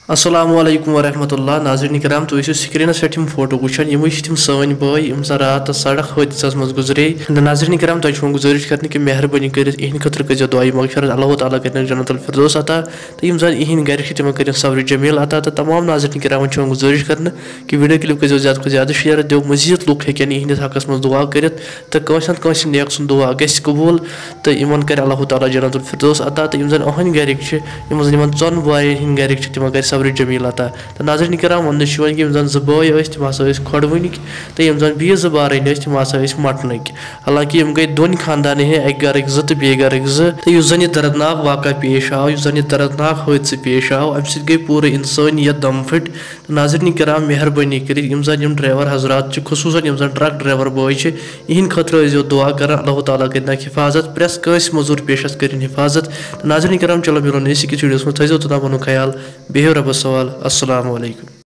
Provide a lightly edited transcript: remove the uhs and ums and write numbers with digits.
السلام علیکم ورحمۃ اللہ ناظرین کرام تو سکرینس پہ فوٹو وچان یہ تم سن بھائی رات سڑک حادثہ مز گزرے ناظرین کرام تہ گزارش کرنے کہ مہربانی کر خاطر کر دعائی مغفرت اللہ تعالیٰ کر جنت الفردوس عطا تو زن گھر تم کر صبر جمیل عطا تو تمام ناظرین کرام گزارش کرنا کہ ویڈیو کلپ کر زیادہ کھت زیادہ شیئر دیو مزید لوگ ہکن یہندس حقس مز دعا کرت تو کنس نیک سن دعا گھس قبول تو ان کر اللہ تعالیٰ جنت الفردوس عطا تو زن اہن گرک زن ژن بائن ہند گرک تم کر صبر جمیل عطا تو ناظرین کرام ون کہ زن ز بائے تم ہسا کھڑونک تو زن بی ز بارن تم ہسا مٹنک حالانکہ گئی دون خاندان اک گرک ز تو بی گرک ز تو زن یہ دردناک واقعہ پیش آو زن یہ دردناک حادثہ پیش آو ام سی گئی پورے انسانیت دم پھٹ تو ناظرین کرام مہربانی کر زن ڈرائیور حضرات خصوصاً زن ٹرک ڈرائیور بوائے یہ خاطر دعا کر اللہ تعالیٰ کر حفاظت پریس کنس مزور پیشس کرن حفاظت تو ناظرین کرام چلو ملو نئی کس ویڈیوس میں تھو توتام پنن خیال بہو ربس سوال السلام علیکم